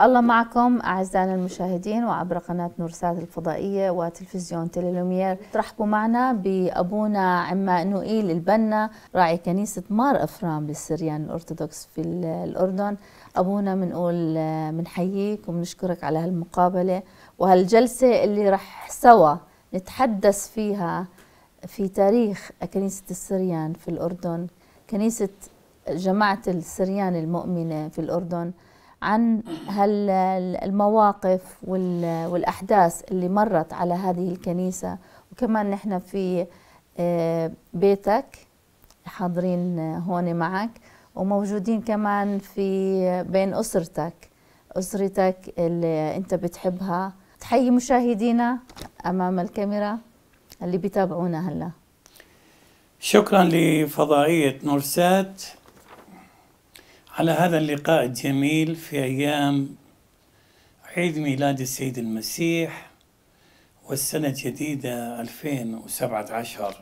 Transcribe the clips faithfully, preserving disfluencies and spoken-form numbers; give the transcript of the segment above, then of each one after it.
الله معكم أعزائنا المشاهدين وعبر قناة نورسات الفضائية وتلفزيون تيليلومير. ترحبوا معنا بأبونا عمانوئيل البنا راعي كنيسة مار أفرام للسريان الأرثوذكس في الأردن. أبونا بنقول بنحييك وبنشكرك على هالمقابلة وهالجلسة اللي رح سوا نتحدث فيها في تاريخ كنيسة السريان في الأردن، كنيسة جماعة السريان المؤمنة في الأردن، عن هالمواقف والأحداث اللي مرت على هذه الكنيسة. وكمان نحن في بيتك حاضرين هون معك وموجودين كمان في بين أسرتك أسرتك اللي أنت بتحبها. تحيي مشاهدينا أمام الكاميرا اللي بيتابعونا هلا. شكرا لفضائية نورسات على هذا اللقاء الجميل في أيام عيد ميلاد السيد المسيح والسنة الجديدة ألفين وسبعة عشر.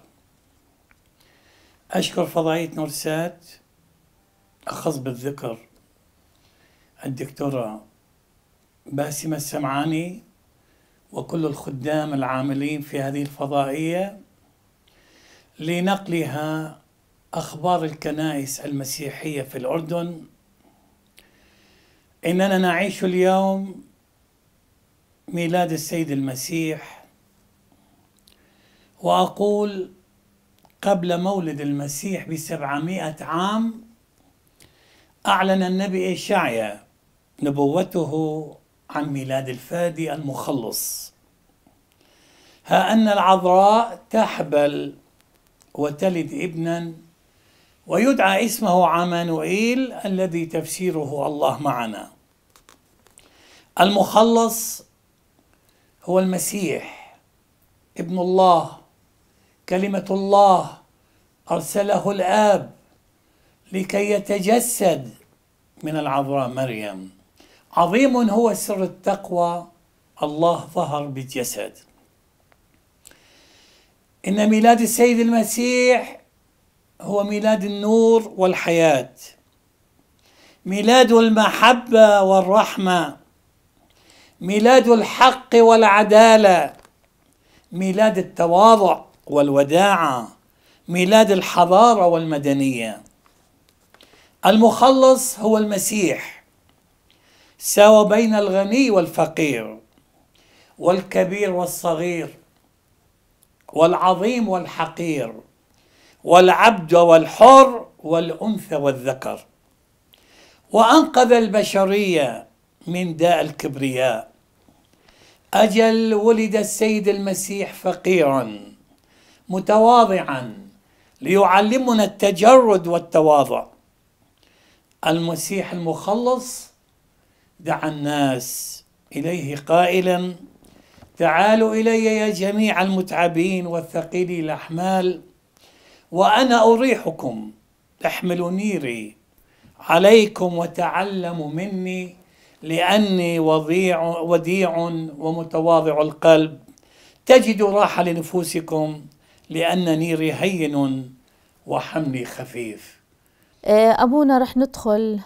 أشكر فضائية نورسات أخص بالذكر الدكتورة باسمة السمعاني وكل الخدام العاملين في هذه الفضائية لنقلها أخبار الكنائس المسيحية في الأردن. إننا نعيش اليوم ميلاد السيد المسيح، وأقول قبل مولد المسيح بسبعمائة عام أعلن النبي إشعيا نبوته عن ميلاد الفادي المخلص. ها أن العذراء تحبل وتلد ابنا ويدعى اسمه عمانوئيل الذي تفسيره الله معنا. المخلص هو المسيح ابن الله، كلمة الله أرسله الآب لكي يتجسد من العذراء مريم. عظيم هو سر التقوى، الله ظهر بالجسد. إن ميلاد السيد المسيح هو ميلاد النور والحياة، ميلاد المحبة والرحمة، ميلاد الحق والعدالة، ميلاد التواضع والوداعة، ميلاد الحضارة والمدنية. المخلص هو المسيح، ساوى بين الغني والفقير والكبير والصغير والعظيم والحقير والعبد والحر والأنثى والذكر، وأنقذ البشرية من داء الكبرياء. أجل ولد السيد المسيح فقيرا متواضعا ليعلمنا التجرد والتواضع. المسيح المخلص دعا الناس إليه قائلا: تعالوا إلي يا جميع المتعبين والثقيلي الأحمال وأنا أريحكم. احملوا نيري عليكم وتعلموا مني لأني وضيع وديع ومتواضع القلب، تجدوا راحة لنفوسكم لأن نيري هين وحملي خفيف. أبونا رح ندخل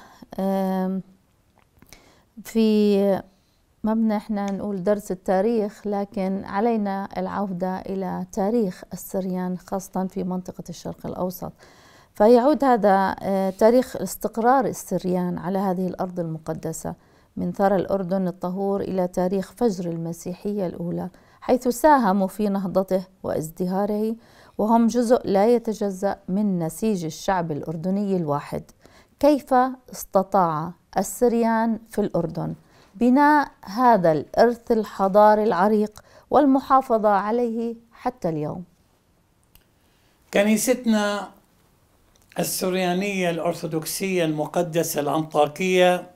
في مبنى احنا نقول درس التاريخ، لكن علينا العودة إلى تاريخ السريان خاصة في منطقة الشرق الأوسط. فيعود هذا تاريخ استقرار السريان على هذه الأرض المقدسة من ثرى الأردن الطهور إلى تاريخ فجر المسيحية الأولى، حيث ساهموا في نهضته وازدهاره، وهم جزء لا يتجزأ من نسيج الشعب الأردني الواحد. كيف استطاع السريان في الأردن بناء هذا الإرث الحضاري العريق والمحافظة عليه حتى اليوم؟ كنيستنا السريانية الأرثوذكسية المقدسة الأنطاكية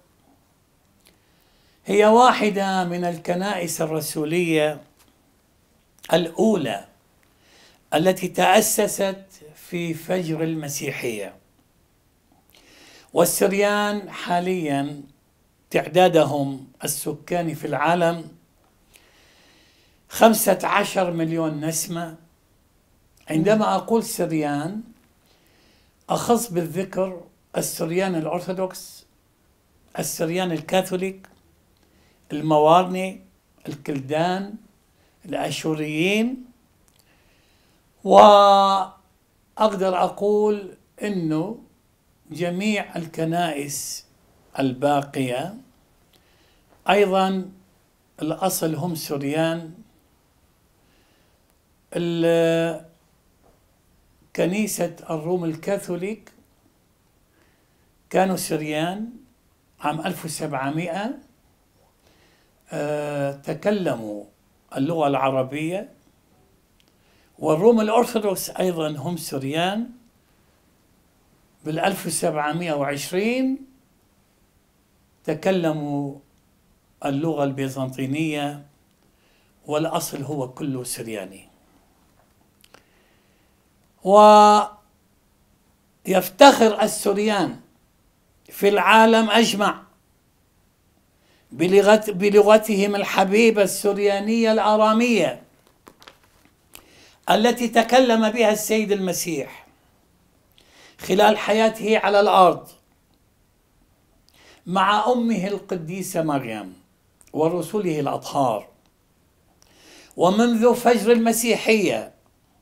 هي واحدة من الكنائس الرسولية الأولى التي تأسست في فجر المسيحية. والسريان حاليا تعدادهم السكاني في العالم خمسة عشر مليون نسمة. عندما أقول سريان أخص بالذكر السريان الأرثوذكس، السريان الكاثوليك، الموارنة، الكلدان، الأشوريين. وأقدر أقول أنه جميع الكنائس الباقية أيضا الأصل هم سوريان. كنيسة الروم الكاثوليك كانوا سريان عام ألف وسبعمائة، أه تكلموا اللغة العربية. والروم الأرثوذكس أيضا هم سريان بال ألف وسبعمائة وعشرين تكلموا اللغة البيزنطينية، والأصل هو كله سرياني. ويفتخر السريان في العالم أجمع بلغت بلغتهم الحبيبة السريانية الآرامية التي تكلم بها السيد المسيح خلال حياته على الأرض مع أمه القديسة مريم ورسله الأطهار. ومنذ فجر المسيحية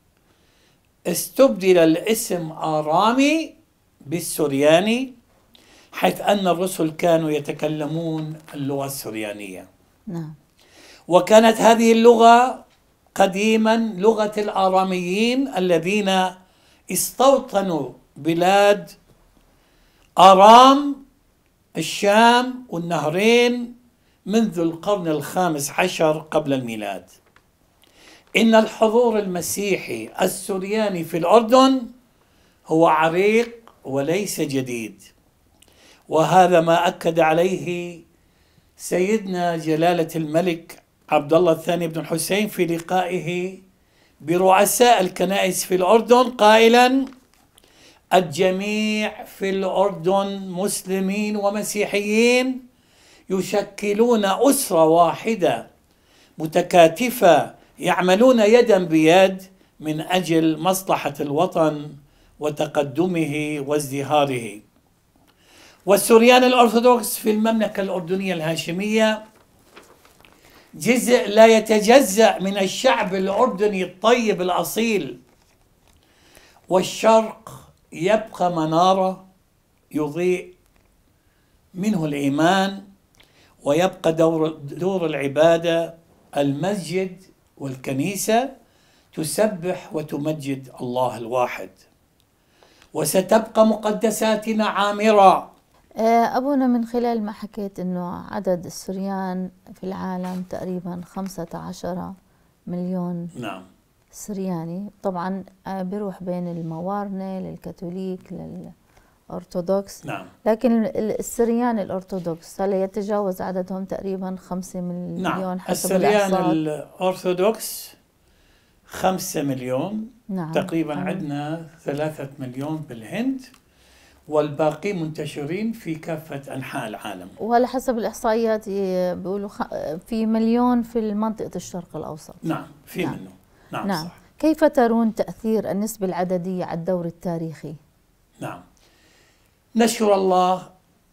استبدل الاسم آرامي بالسرياني، حيث أن الرسل كانوا يتكلمون اللغة السريانية. نعم. وكانت هذه اللغة قديما لغة الآراميين الذين استوطنوا بلاد آرام الشام والنهرين منذ القرن الخامس عشر قبل الميلاد. إن الحضور المسيحي السرياني في الأردن هو عريق وليس جديد، وهذا ما أكد عليه سيدنا جلالة الملك عبد الله الثاني بن الحسين في لقائه برؤساء الكنائس في الأردن قائلا: الجميع في الأردن مسلمين ومسيحيين يشكلون أسرة واحدة متكاتفة يعملون يدا بيد من أجل مصلحة الوطن وتقدمه وازدهاره. والسريان الأرثوذكس في المملكة الأردنية الهاشمية جزء لا يتجزأ من الشعب الأردني الطيب الأصيل، والشرق يبقى منارة يضيء منه الإيمان، ويبقى دور, دور العبادة المسجد والكنيسة تسبح وتمجد الله الواحد. وستبقى مقدساتنا عامرة. أبونا، من خلال ما حكيت أنه عدد السريان في العالم تقريبا خمسة عشر مليون نعم سرياني، طبعا بيروح بين الموارنة للكاثوليك للأرثوذكس. نعم. لكن السريان الأرثوذكس هل يتجاوز عددهم تقريبا خمسة مليون؟ نعم. حسب السريان الإحصاءات الأرثوذكس خمسة مليون. نعم. تقريبا نعم. عندنا ثلاثة مليون بالهند، والباقي منتشرين في كافة أنحاء العالم. وعلى حسب الإحصائيات بيقولوا في مليون في منطقة الشرق الأوسط. نعم في نعم. منه. نعم, نعم. صح. كيف ترون تأثير النسبة العددية على الدور التاريخي؟ نعم، نشكر الله.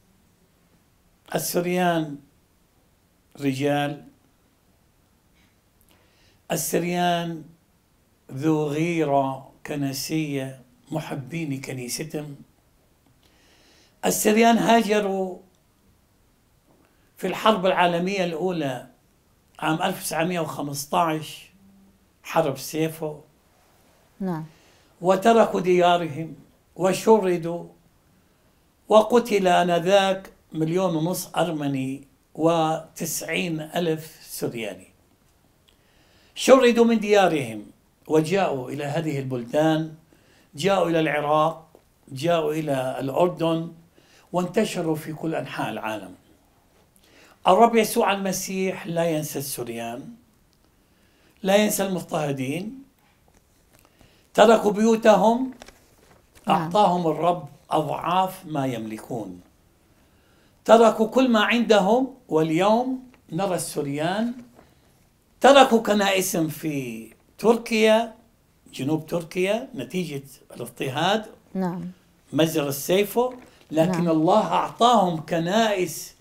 السريان رجال، السريان ذو غيرة كنسية محبين كنيستهم. السريان هاجروا في الحرب العالمية الأولى عام ألف وتسعمائة وخمسة عشر حرب سيفو. نعم. وتركوا ديارهم وشردوا، وقتل آنذاك مليون ونصف أرمني وتسعين ألف سرياني. شردوا من ديارهم وجاءوا إلى هذه البلدان، جاءوا إلى العراق، جاءوا إلى الأردن، وانتشروا في كل أنحاء العالم. الرب يسوع المسيح لا ينسى السريان، لا ينسى المضطهدين. تركوا بيوتهم، أعطاهم الرب أضعاف ما يملكون. تركوا كل ما عندهم، واليوم نرى السريان تركوا كنائسهم في تركيا، جنوب تركيا، نتيجة الاضطهاد. نعم. مجزرة السيفو. لكن نعم. الله أعطاهم كنائس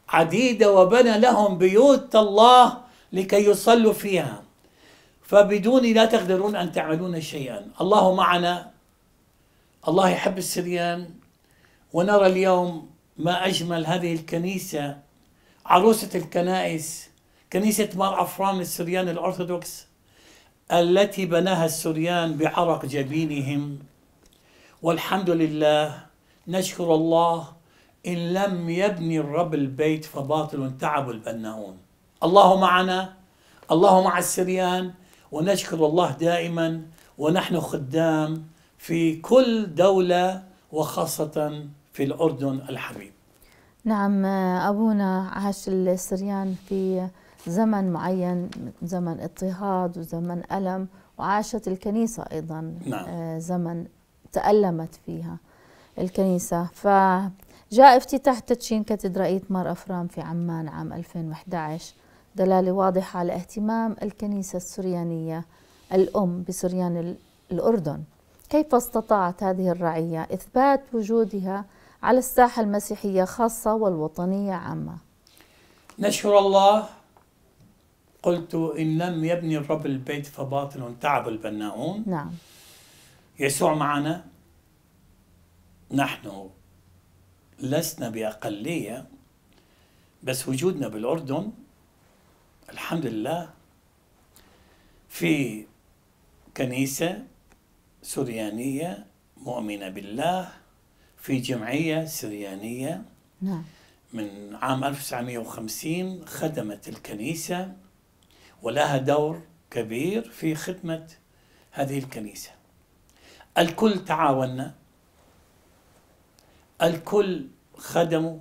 عديدة وبنى لهم بيوت الله لكي يصلوا فيها، فبدوني لا تقدرون أن تعملون شيئا. الله معنا، الله يحب السريان. ونرى اليوم ما أجمل هذه الكنيسة، عروسة الكنائس، كنيسة مار أفرام السريان الأرثوذكس التي بناها السريان بعرق جبينهم. والحمد لله، نشكر الله. إن لم يبني الرب البيت فباطل تعب البناؤون. الله معنا، الله مع السريان، ونشكر الله دائما. ونحن خدام في كل دولة وخاصة في الأردن الحبيب. نعم أبونا، عاش السريان في زمن معين، زمن اضطهاد وزمن ألم، وعاشت الكنيسة أيضا نعم. زمن تألمت فيها الكنيسة. فجاء افتتاح تدشين كاتدرائية مار أفرام في عمان عام ألفين وإحدى عشر، دلالة واضحة على اهتمام الكنيسة السريانية الأم بسريان الأردن. كيف استطاعت هذه الرعية إثبات وجودها على الساحة المسيحية خاصة والوطنية عامة؟ نشكر الله. قلت إن لم يبني الرب البيت فباطل تعب البناؤون. نعم. يسوع معنا، نحن لسنا بأقلية، بس وجودنا بالأردن الحمد لله في كنيسة سريانية مؤمنة بالله، في جمعية سريانية. نعم. من عام ألف وتسعمئة وخمسين خدمت الكنيسة ولها دور كبير في خدمة هذه الكنيسة. الكل تعاوننا، الكل خدموا،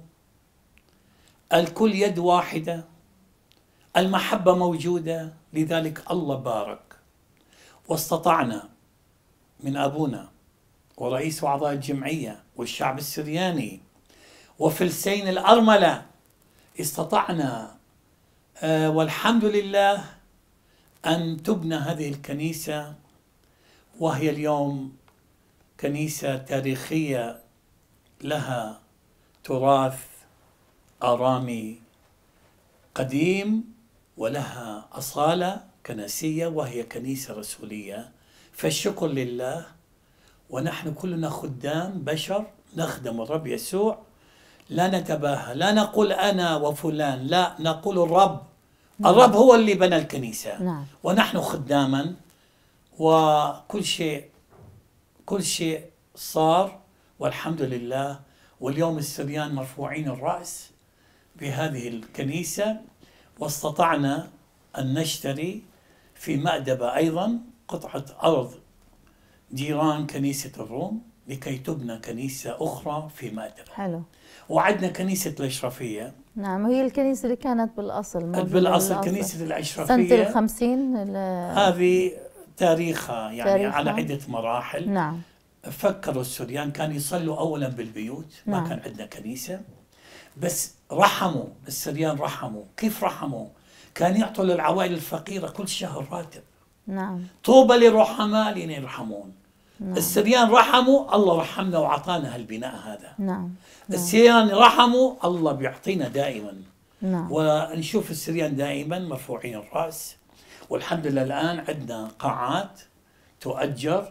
الكل يد واحدة، المحبة موجودة. لذلك الله بارك، واستطعنا من أبونا ورئيس أعضاء الجمعية والشعب السرياني وفلسين الأرملة، استطعنا آه والحمد لله أن تبنى هذه الكنيسة، وهي اليوم كنيسة تاريخية لها تراث آرامي قديم ولها أصالة كنسية، وهي كنيسة رسولية. فالشكر لله. ونحن كلنا خدام بشر نخدم الرب يسوع، لا نتباهى، لا نقول أنا وفلان، لا نقول الرب. الرب هو اللي بنى الكنيسة. نعم. ونحن خداما، وكل شيء كل شيء صار والحمد لله. واليوم السريان مرفوعين الرأس بهذه الكنيسة، واستطعنا أن نشتري في مأدبة أيضا قطعة أرض جيران كنيسة الروم لكي تبنى كنيسة أخرى في مأدبة. حلو. وعدنا كنيسة الأشرفية. نعم، هي الكنيسة اللي كانت بالأصل بالأصل, بالأصل. كنيسة الأشرفية سنة الخمسين. هذه تاريخها يعني تاريخها. على عدة مراحل. نعم. فكروا السوريان كانوا يصلوا أولا بالبيوت، ما نعم. كان عندنا كنيسة، بس رحموا السريان. رحموا كيف رحموا؟ كان يعطوا للعوائل الفقيرة كل شهر راتب. نعم. طوبى للرحماء لين يرحمون. نعم. السريان رحموا، الله رحمنا وعطانا هالبناء هذا. نعم. نعم. السريان رحموا، الله بيعطينا دائما. نعم. ونشوف السريان دائما مرفوعين الرأس. والحمد لله الآن عندنا قاعات تؤجر،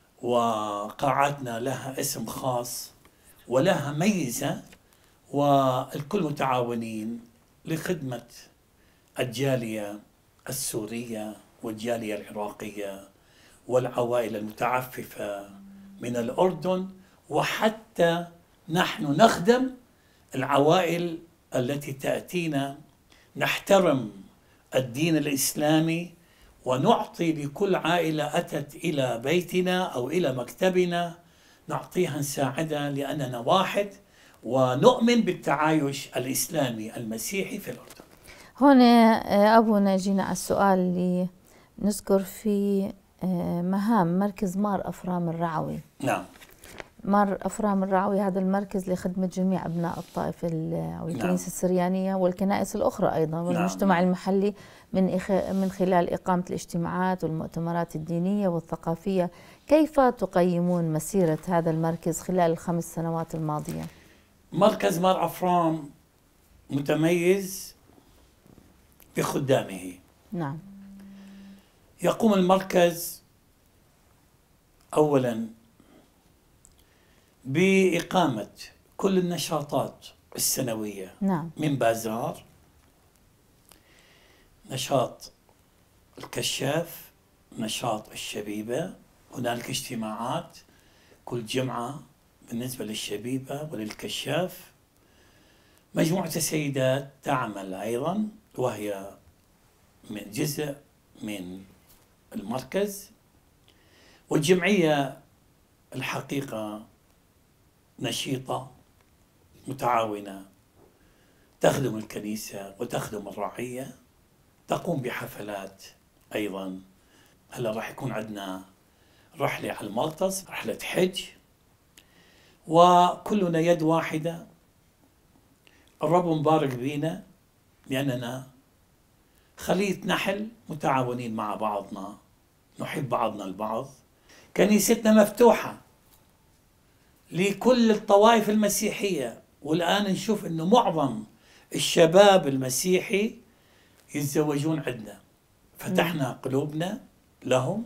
وقاعاتنا لها اسم خاص ولها ميزة، والكل متعاونين لخدمة الجالية السورية والجالية العراقية والعوائل المتعففة من الأردن، وحتى نحن نخدم العوائل التي تأتينا. نحترم الدين الإسلامي ونعطي لكل عائلة أتت إلى بيتنا أو إلى مكتبنا، نعطيها نساعدها لأننا واحد ونؤمن بالتعايش الإسلامي المسيحي في الأردن. هون أبونا جينا على السؤال اللي نذكر في مهام مركز مار أفرام الرعوي. نعم. مار أفرام الرعوي هذا المركز لخدمة جميع أبناء الطائفة أو الكنيسة نعم. السريانية والكنائس الأخرى أيضا والمجتمع نعم. المحلي من من خلال إقامة الاجتماعات والمؤتمرات الدينية والثقافية. كيف تقيمون مسيرة هذا المركز خلال الخمس سنوات الماضية؟ مركز مار أفرام متميز بخدامه. نعم. يقوم المركز أولا بإقامة كل النشاطات السنوية. نعم. من بازار، نشاط الكشاف، نشاط الشبيبة. هنالك اجتماعات كل جمعة بالنسبة للشبيبة وللكشاف. مجموعة السيدات تعمل أيضا، وهي من جزء من المركز. والجمعية الحقيقة نشيطة متعاونة، تخدم الكنيسة وتخدم الرعية، تقوم بحفلات أيضا. هلا راح يكون عندنا رحلة على المالطس، رحلة حج، وكلنا يد واحدة. الرب مبارك بينا لأننا خلية نحل متعاونين مع بعضنا، نحب بعضنا البعض. كنيستنا مفتوحة لكل الطوائف المسيحية، والآن نشوف أنه معظم الشباب المسيحي يتزوجون عندنا. فتحنا قلوبنا لهم،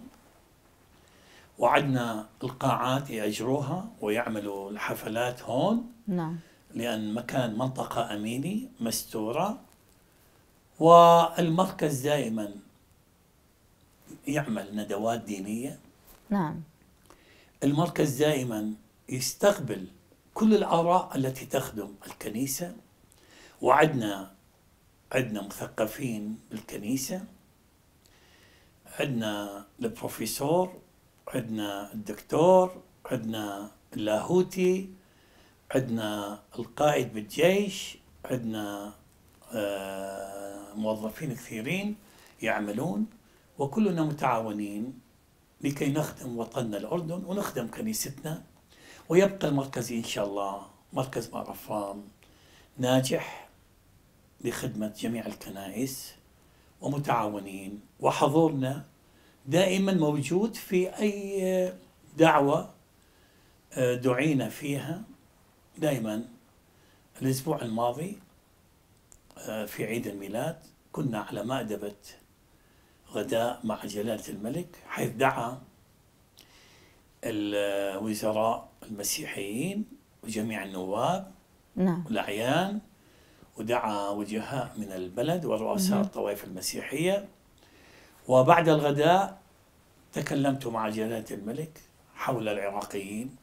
وعدنا القاعات يأجروها ويعملوا الحفلات هون. نعم. لأن مكان منطقة أمينة مستورة، والمركز دائما يعمل ندوات دينية. نعم. المركز دائما يستقبل كل الآراء التي تخدم الكنيسة، وعدنا عندنا مثقفين بالكنيسة، عندنا البروفيسور، عندنا الدكتور، عندنا اللاهوتي، عندنا القائد بالجيش، عندنا موظفين كثيرين يعملون، وكلنا متعاونين لكي نخدم وطننا الأردن ونخدم كنيستنا. ويبقى المركز إن شاء الله مركز مار أفرام ناجح لخدمة جميع الكنائس، ومتعاونين، وحضورنا دائما موجود في أي دعوة دعينا فيها. دائما الأسبوع الماضي في عيد الميلاد كنا على مأدبة غداء مع جلالة الملك، حيث دعا الوزراء المسيحيين وجميع النواب نعم. والأعيان، ودعا وجهاء من البلد ورؤساء الطوائف المسيحية. وبعد الغداء تكلمت مع جلالة الملك حول العراقيين،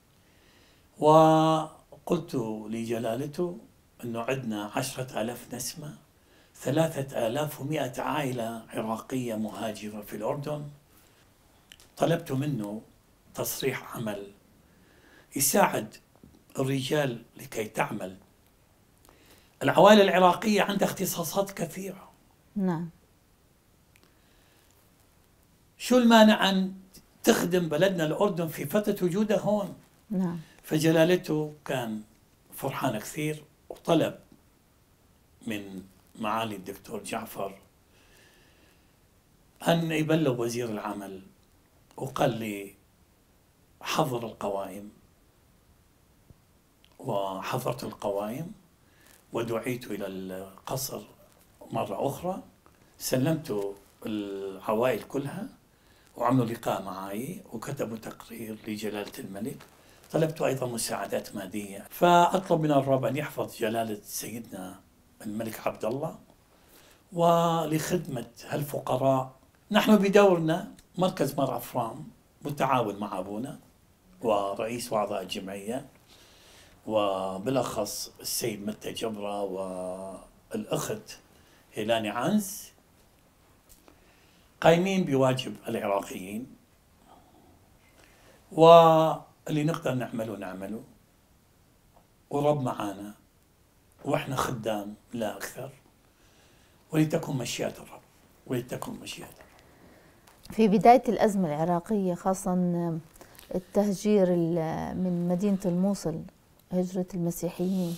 وقلت لجلالته أنه عندنا عشرة آلاف نسمة، ثلاثة آلاف ومئة عائلة عراقية مهاجرة في الأردن. طلبت منه تصريح عمل يساعد الرجال لكي تعمل. العوائل العراقية عندها اختصاصات كثيرة. نعم. شو المانع أن تخدم بلدنا الأردن في فترة وجودها هون؟ نعم. فجلالته كان فرحان كثير، وطلب من معالي الدكتور جعفر أن يبلغ وزير العمل، وقال لي حضر القوائم. وحضرت القوائم ودعيت إلى القصر مرة أخرى، سلمت العوائل كلها وعملوا لقاء معي وكتبوا تقرير لجلالة الملك. طلبت أيضا مساعدات مادية، فأطلب من الرب أن يحفظ جلالة سيدنا الملك عبد الله ولخدمة هالفقراء. نحن بدورنا مركز مار أفرام متعاون مع أبونا ورئيس وأعضاء الجمعية، وبالأخص السيد متى جبرة والأخت هيلاني عنز، قايمين بواجب العراقيين، واللي نقدر نعمله نعمله، ورب معانا، وإحنا خدام لا أكثر، ولتكن مشيئة الرب، ولتكن مشيئة الرب. في بداية الأزمة العراقية، خاصة التهجير من مدينة الموصل، هجرة المسيحيين،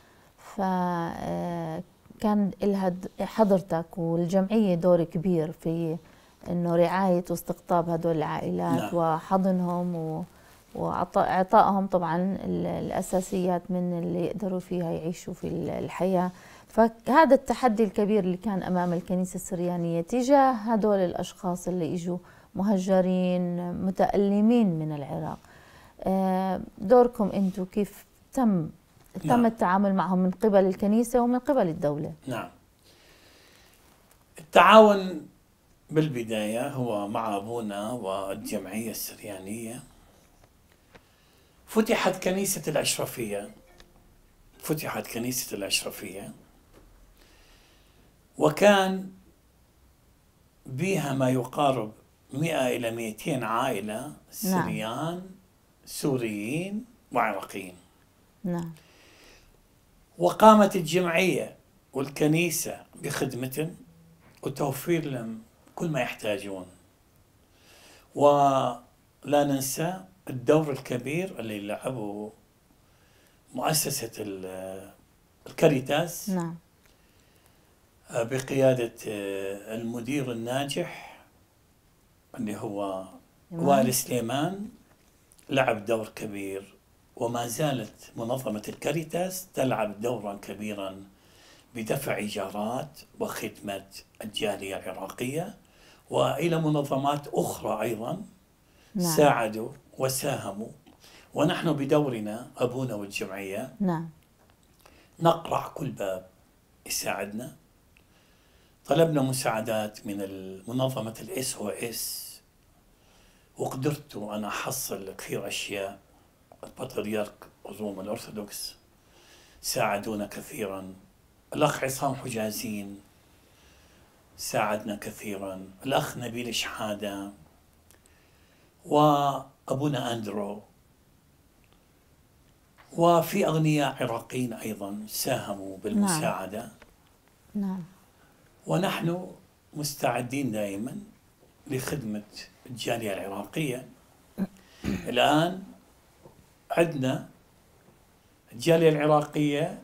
فكان لها حضرتك والجمعية دور كبير في إنه رعاية واستقطاب هدول العائلات. نعم. وحضنهم وإعطائهم طبعا الأساسيات من اللي يقدروا فيها يعيشوا في الحياة. فهذا التحدي الكبير اللي كان أمام الكنيسة السريانية تجاه هدول الأشخاص اللي إجوا مهجرين متألمين من العراق. دوركم أنتم كيف تم تم نعم. التعامل معهم من قبل الكنيسة ومن قبل الدولة؟ نعم. التعاون بالبداية هو مع أبونا والجمعية السريانية. فتحت كنيسة الأشرفية فتحت كنيسة الأشرفية وكان بها ما يقارب مئة إلى مئتين عائلة سريان نعم. سوريين وعراقيين. نعم. وقامت الجمعية والكنيسة بخدمتهم وتوفير لهم كل ما يحتاجون. ولا ننسى الدور الكبير اللي لعبه مؤسسة الكاريتاس نعم. بقيادة المدير الناجح اللي هو وائل سليمان، لعب دور كبير. وما زالت منظمة الكاريتاس تلعب دورا كبيرا بدفع إيجارات وخدمة الجالية العراقية، وإلى منظمات أخرى أيضا نعم. ساعدوا وساهموا. ونحن بدورنا أبونا والجمعية نعم. نقرع كل باب يساعدنا. طلبنا مساعدات من منظمة الاس او اس وقدرت أنا أحصل كثير أشياء. البطريرك الروم الأرثوذكس ساعدونا كثيرا. الأخ عصام حجازين ساعدنا كثيرا. الأخ نبيل شحادة وأبونا أندرو، وفي أغنياء عراقيين أيضا ساهموا بالمساعدة. نعم. نعم. ونحن مستعدين دائما لخدمة الجالية العراقية. الآن عندنا الجالية العراقية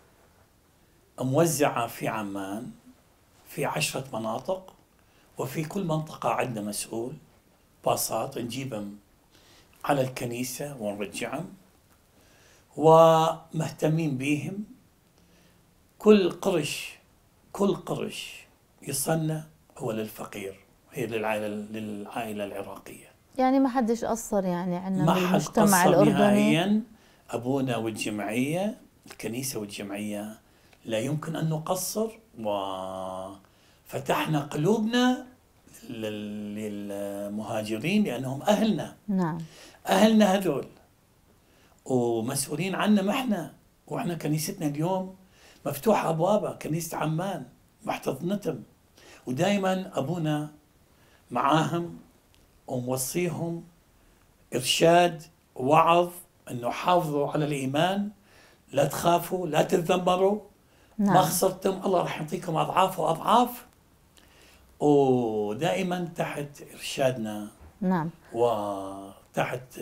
موزعة في عمان في عشرة مناطق، وفي كل منطقة عندنا مسؤول باصات نجيبهم على الكنيسة ونرجعهم، ومهتمين بهم. كل قرش كل قرش يصنع هو للفقير، هي للعائلة للعائلة العراقية. يعني ما حدش قصر يعني عندنا بالمجتمع الأردني نهائيا. أبونا والجمعية الكنيسة والجمعية لا يمكن أن نقصر، وفتحنا قلوبنا للمهاجرين لأنهم أهلنا. نعم. أهلنا هذول ومسؤولين عنا ما احنا. وإحنا كنيستنا اليوم مفتوحة أبوابها، كنيسة عمان محتضنتهم، ودائما أبونا معاهم وموصيهم إرشاد ووعظ أنه حافظوا على الإيمان، لا تخافوا لا تتذمروا. نعم. ما خسرتم الله راح يعطيكم أضعاف وأضعاف، ودائما تحت إرشادنا. نعم. وتحت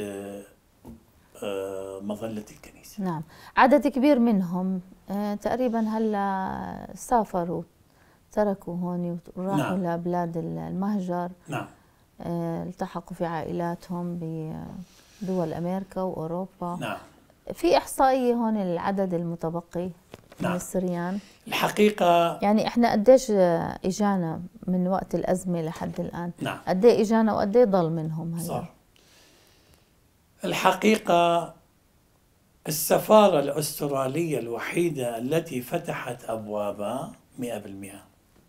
مظلة الكنيسة. نعم. عدد كبير منهم تقريبا هلا سافروا، تركوا هون وراحوا نعم. لبلاد المهجر. نعم. التحقوا في عائلاتهم بدول أمريكا وأوروبا. نعم. في إحصائية هون العدد المتبقي نعم. من السريان الحقيقة يعني إحنا قديش إجانا من وقت الأزمة لحد الآن؟ نعم. قديه إجانا وقديه ضل منهم هلا؟ صار الحقيقة السفارة الأسترالية الوحيدة التي فتحت أبوابها مئة بالمئة،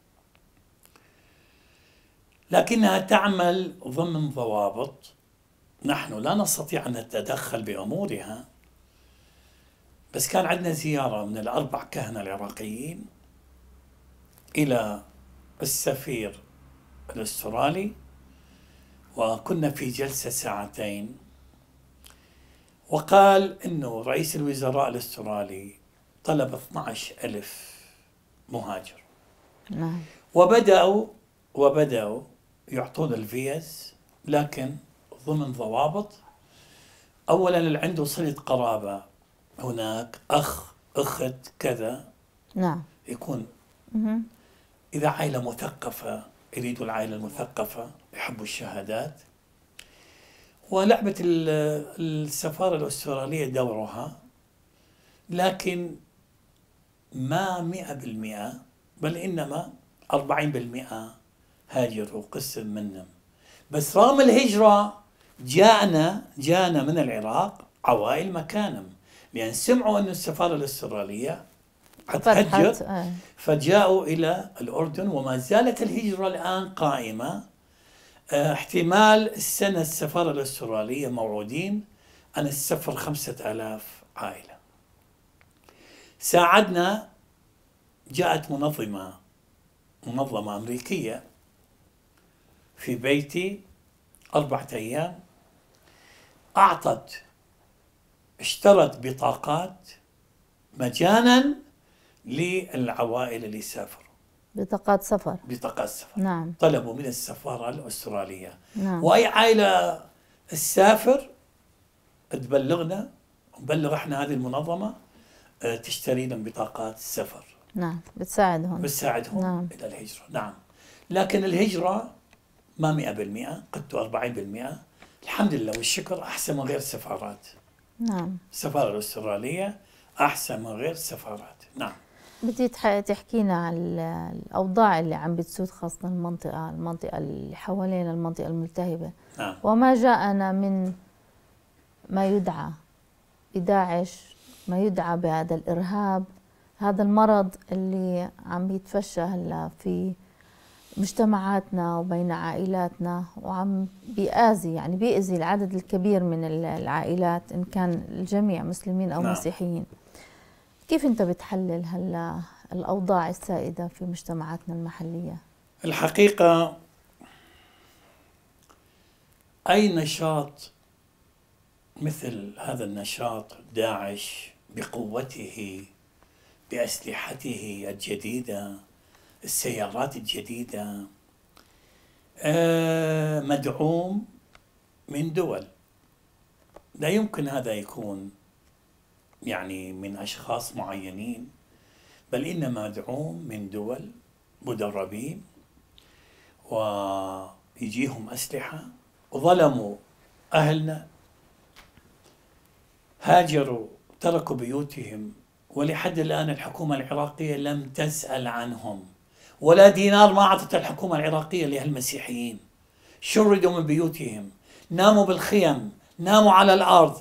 لكنها تعمل ضمن ضوابط. نحن لا نستطيع أن نتدخل بأمورها، بس كان عندنا زيارة من الأربع كهنة العراقيين إلى السفير الأسترالي، وكنا في جلسة ساعتين، وقال إنه رئيس الوزراء الأسترالي طلب اثني عشر ألف مهاجر. نعم. وبدأوا وبدأوا يعطون الفيز، لكن ضمن ضوابط. أولا اللي عنده صلة قرابة هناك، أخ أخت كذا، نعم، يكون مه. إذا عائلة مثقفة يريدوا العائلة المثقفة، يحبوا الشهادات. ولعبة السفارة الأسترالية دورها، لكن ما مئة بالمئة، بل إنما أربعين بالمئة هاجروا قسم منهم. بس رغم الهجرة جاءنا جاءنا من العراق عوائل مكانهم، لأن سمعوا أن السفارة الأسترالية هتهجر فجاءوا إلى الأردن، وما زالت الهجرة الآن قائمة. اه احتمال السنة السفارة الأسترالية موعودين أن تسفر خمسة آلاف عائلة. ساعدنا، جاءت منظمة منظمة أمريكية في بيتي أربعة أيام، أعطت اشترت بطاقات مجانا للعوائل اللي سافروا. بطاقات سفر. بطاقات سفر. نعم. طلبوا من السفارة الأسترالية. نعم. وأي عائلة تسافر تبلغنا، نبلغ احنا هذه المنظمة تشتري لهم بطاقات السفر. نعم، بتساعدهم بتساعدهم نعم. إلى الهجرة. نعم. لكن الهجرة ما مئة بالمئة، قد أربعين بالمئة. الحمد لله والشكر، أحسن من غير السفارات. نعم. السفارة الأسترالية أحسن من غير السفارات. نعم. بدي تحكينا عن الأوضاع اللي عم بتسود خاصة المنطقة المنطقة اللي حوالين المنطقة الملتهبة. نعم. وما جاءنا من ما يدعى بداعش، ما يدعى بهذا الإرهاب، هذا المرض اللي عم يتفشى هلا في مجتمعاتنا وبين عائلاتنا، وعم بيأذي يعني بيأذي العدد الكبير من العائلات، إن كان الجميع مسلمين أو نعم. مسيحيين. كيف أنت بتحلل هلا الأوضاع السائدة في مجتمعاتنا المحلية؟ الحقيقة أي نشاط مثل هذا النشاط، داعش بقوته بأسلحته الجديدة، السيارات الجديدة، مدعوم من دول. لا يمكن هذا يكون يعني من أشخاص معينين، بل إنما مدعوم من دول مدربين ويجيهم أسلحة، وظلموا أهلنا، هاجروا تركوا بيوتهم، ولحد الآن الحكومة العراقية لم تسأل عنهم، ولا دينار ما أعطت الحكومة العراقية لهالمسيحيين. شردوا من بيوتهم، ناموا بالخيم، ناموا على الأرض،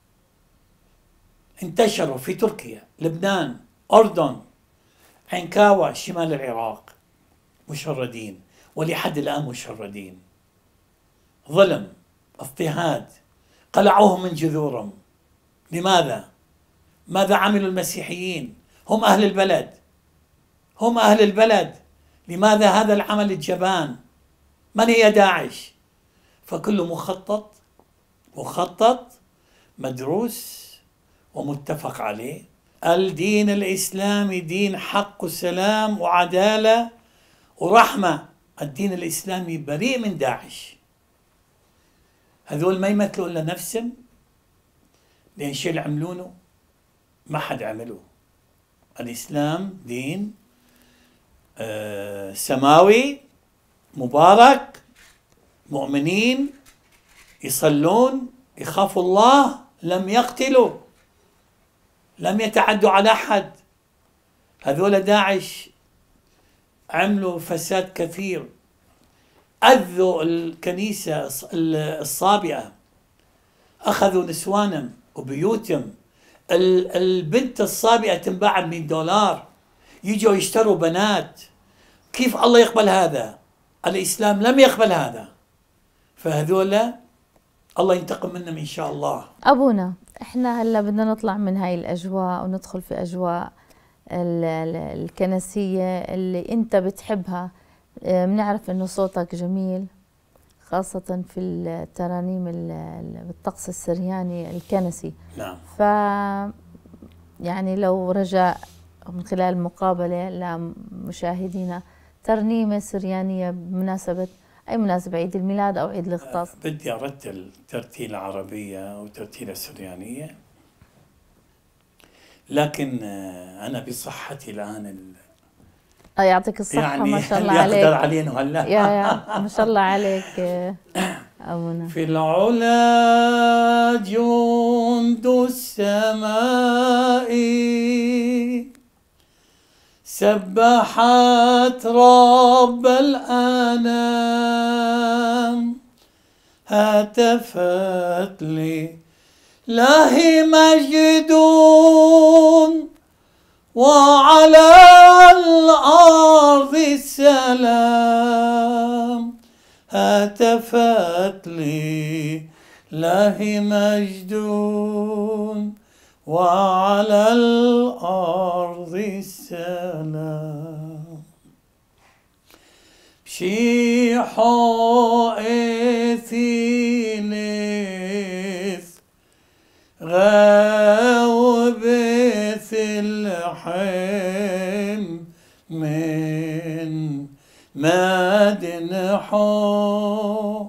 انتشروا في تركيا، لبنان، أردن، عنكاوة، شمال العراق، مشردين، ولحد الآن مشردين. ظلم، اضطهاد، قلعوهم من جذورهم. لماذا؟ ماذا عملوا المسيحيين؟ هم أهل البلد، هم أهل البلد. لماذا هذا العمل الجبان؟ من هي داعش؟ فكله مخطط مخطط مدروس ومتفق عليه. الدين الإسلامي دين حق وسلام وعدالة ورحمة. الدين الإسلامي بريء من داعش. هذول ما يمثلوا إلا نفسهم، لأن الشيء اللي عملونه ما حد عمله. الإسلام دين آه سماوي مبارك، مؤمنين يصلون، يخافوا الله، لم يقتلوا، لم يتعدوا على أحد. هذول داعش عملوا فساد كثير، أذوا الكنيسة الصابئة، أخذوا نسوانهم وبيوتهم. البنت الصابئة تنباع ب مئة دولار، يجوا يشتروا بنات. كيف الله يقبل هذا؟ الإسلام لم يقبل هذا. فهذول الله ينتقم منهم إن شاء الله. أبونا، إحنا هلا بدنا نطلع من هاي الأجواء وندخل في أجواء الكنسية اللي أنت بتحبها. بنعرف إنه صوتك جميل، خاصة في الترانيم بالطقس السرياني الكنسي. نعم. ف يعني لو رجاء من خلال مقابلة لمشاهدينا ترنيمة سريانية بمناسبة أي مناسبة، عيد الميلاد أو عيد الغطاس. بدي أرتل ترتيلة عربية أو ترتيلة سريانية، لكن أنا بصحتي الآن اه يعطيك الصحة. يعني ما شاء الله عليك. يقدر علينا هلا. يا يا ما شاء الله عليك أبونا. في العلا جند السماء سبحت رب الأنام، هتفت لي له مجد وعلى الأرض السلام، هتفت لي له مجد وعلى الأرض السلام. بشيحو إثيليث غاوبث الحلم من مادنحو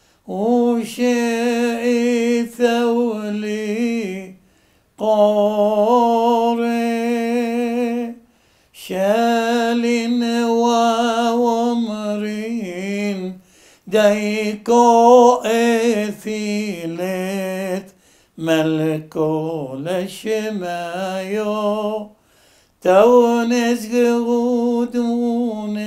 وشيء ثولي قوري شال وومرين دايكو إثيلت ملكو لشمايو تونس قودون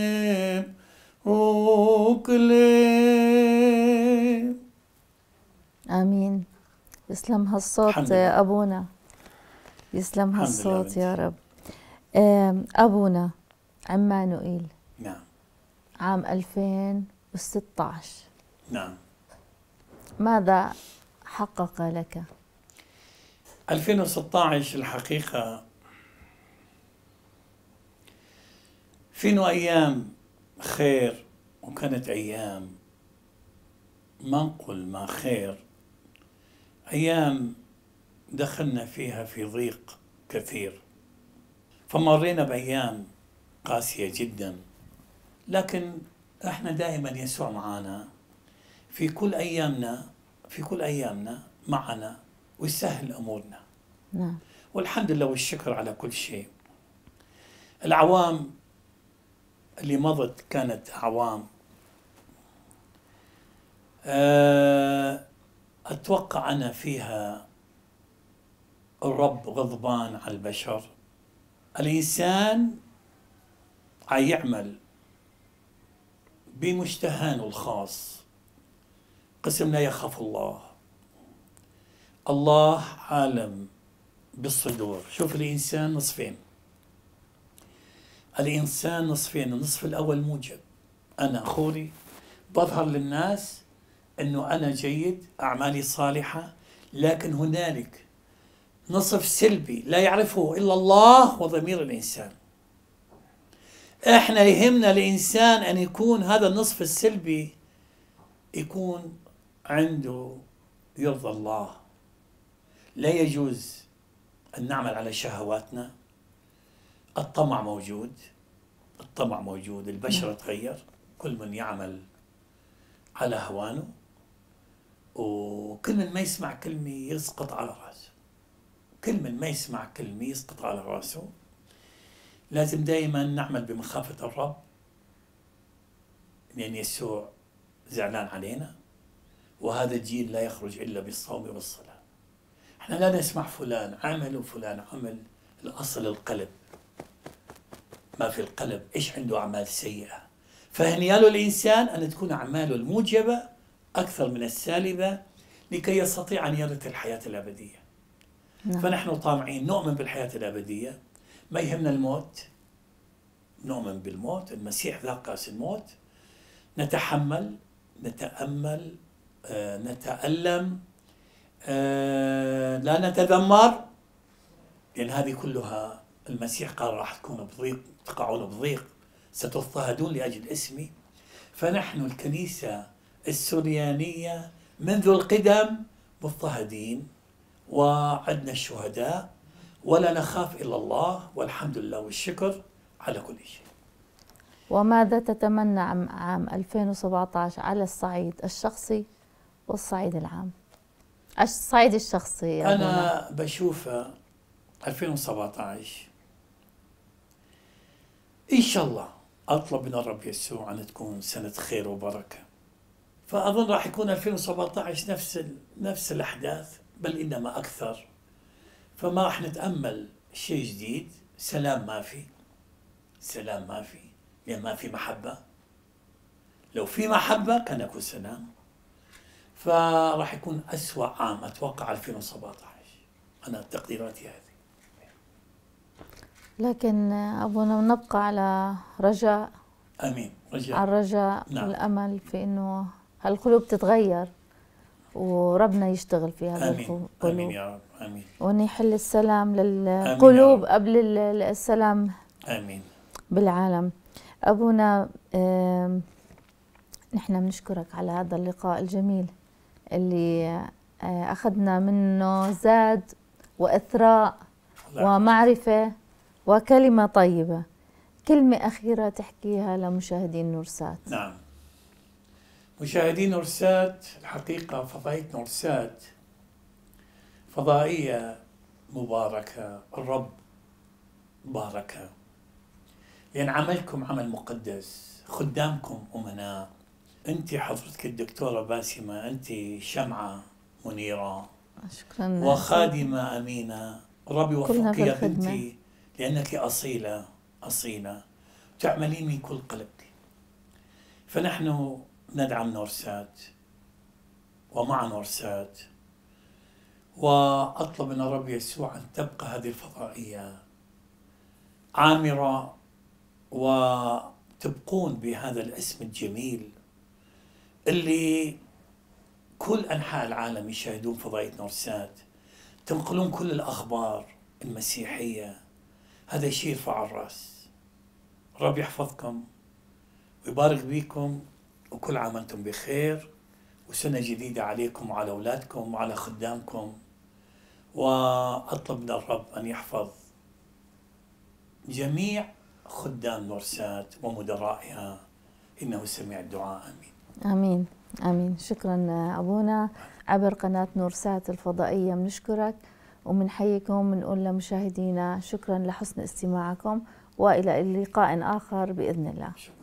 روكلي. آمين. يسلم هالصوت أبونا، يسلم هالصوت يا رب. أبونا عمانوئيل، نعم، عام ألفين وستة عشر، نعم، ماذا حقق لك؟ ألفين وستة عشر الحقيقة فينو أيام خير، وكانت أيام ما نقول ما خير، أيام دخلنا فيها في ضيق كثير، فمرينا بأيام قاسية جدا، لكن احنا دائما يسوع معنا في كل أيامنا، في كل أيامنا معنا ويسهل أمورنا. نعم. والحمد لله والشكر على كل شيء. الأعوام اللي مضت كانت أعوام أتوقع أنا فيها الرب غضبان على البشر. الإنسان عيعمل بمشتهانه الخاص، قسم لا يخاف الله. الله عالم بالصدور. شوف الإنسان نصفين، الإنسان نصفين، النصف الأول موجب، أنا أخوري بظهر للناس أنه أنا جيد، أعمالي صالحة، لكن هنالك نصف سلبي لا يعرفه إلا الله وضمير الإنسان. إحنا يهمنا الإنسان أن يكون هذا النصف السلبي يكون عنده يرضى الله. لا يجوز أن نعمل على شهواتنا. الطمع موجود، الطمع موجود، البشر تغير، كل من يعمل على هوانه، وكل من ما يسمع كلمة يسقط على رأسه، كل من ما يسمع كلمة يسقط على رأسه. لازم دائما نعمل بمخافة الرب، لأن يسوع زعلان علينا، وهذا الجيل لا يخرج إلا بالصوم والصلاة. احنا لا نسمع فلان عمل وفلان عمل، الأصل القلب، ما في القلب إيش عنده أعمال سيئة. فهنياله الإنسان أن تكون أعماله الموجبة أكثر من السالبة لكي يستطيع أن يرث الحياة الأبدية. نعم. فنحن طامعين نؤمن بالحياة الأبدية، ما يهمنا الموت، نؤمن بالموت، المسيح ذاق كأس الموت، نتحمل، نتأمل، آه، نتألم، آه، لا نتذمر، لأن هذه كلها المسيح قال راح تكونوا بضيق، تقعون بضيق، ستضطهدون لأجل اسمي. فنحن الكنيسة السريانية منذ القدم مضطهدين، وعندنا الشهداء، ولا نخاف إلا الله، والحمد لله والشكر على كل شيء. وماذا تتمنى عام ألفين وسبعة عشر على الصعيد الشخصي والصعيد العام؟ الصعيد الشخصي أنا أبونا. بشوف ألفين وسبعة عشر إن شاء الله أطلب من الرب يسوع أن تكون سنة خير وبركة فأظن راح يكون ألفين وسبعة عشر نفس ال... نفس الأحداث، بل إنما أكثر. فما راح نتأمل شيء جديد. سلام ما في، سلام ما في، لأن ما في محبة. لو في محبة كان يكون سلام. فراح يكون أسوأ عام أتوقع ألفين وسبعة عشر، أنا تقديراتي هذه. لكن أبونا نبقى على رجاء. آمين. رجاء. على الرجاء. نعم. والأمل في إنه هالقلوب تتغير وربنا يشتغل في هذا القلوب. آمين يا رب. آمين. وأن يحل السلام للقلوب قبل السلام. آمين. بالعالم. أبونا نحن بنشكرك على هذا اللقاء الجميل اللي أخذنا منه زاد وإثراء ومعرفة وكلمة طيبة. كلمة أخيرة تحكيها لمشاهدين نورسات. نعم، مشاهدين نورسات، الحقيقة فضائية نورسات فضائية مباركة، الرب باركها، لأن عملكم عمل مقدس، خدامكم أمناء. أنت حضرتك الدكتورة باسمة، أنت شمعة منيرة. شكرا. وخادمة أمينة. ربي وفقك يا بنتي، لأنك أصيلة أصيلة تعملين من كل قلبك. فنحن ندعم نورسات ومع نورسات، وأطلب من الرب يسوع أن تبقى هذه الفضائية عامرة، وتبقون بهذا الاسم الجميل اللي كل أنحاء العالم يشاهدون فضائية نورسات، تنقلون كل الأخبار المسيحية. هذا شيء يرفع الرأس. رب يحفظكم ويبارك بيكم، وكل عام وانتم بخير، وسنة جديدة عليكم وعلى أولادكم وعلى خدامكم. وأطلب من الرب أن يحفظ جميع خدام نورسات ومدرائها، إنه سميع الدعاء. آمين. آمين. آمين. شكرا أبونا. عبر قناة نورسات الفضائية بنشكرك ومنحييكم، بنقول لمشاهدينا شكرا لحسن استماعكم، وإلى لقاء آخر بإذن الله.